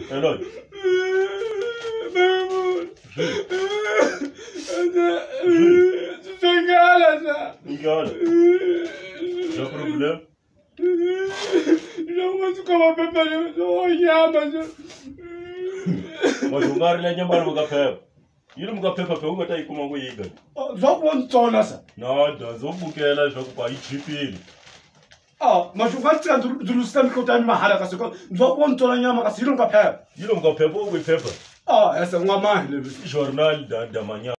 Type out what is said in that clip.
Hello. Ingala. No problem. Mazungari la nyama mukapepa. Yilo mukapepa pe ungata ikuma kuyiga. Zokuntsola sa. Nada, zokubukela zokuba ichipile. Mazungari ndulusta mikotani mahala kasiko. Zokuntsola nyama kasilo mukapepa. Yilo mukapepa ukuyipepa. Esa ngwamahile. Journal da manya.